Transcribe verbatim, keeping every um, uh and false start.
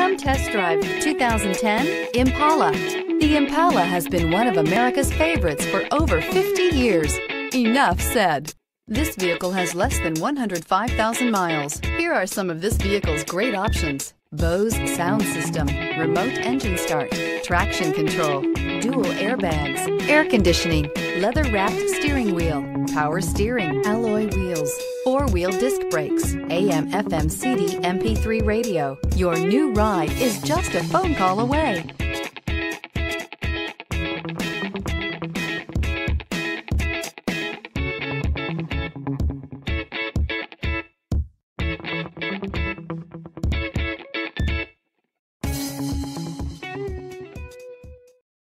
Come test drive the two thousand ten Impala. The Impala has been one of America's favorites for over fifty years. Enough said. This vehicle has less than one hundred five thousand miles. Here are some of this vehicle's great options: Bose sound system, remote engine start, traction control, dual airbags, air conditioning, leather-wrapped steering wheel, power steering, alloy wheels, four-wheel disc brakes, A M F M C D M P three radio. Your new ride is just a phone call away.